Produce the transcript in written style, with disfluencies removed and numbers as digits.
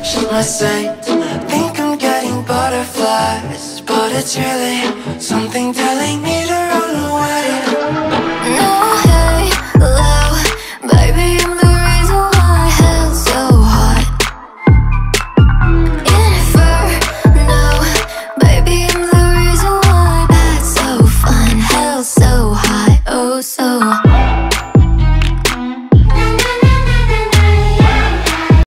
Should I say, think I'm getting butterflies, but it's really something telling me to run away. No, hey, love, baby, I'm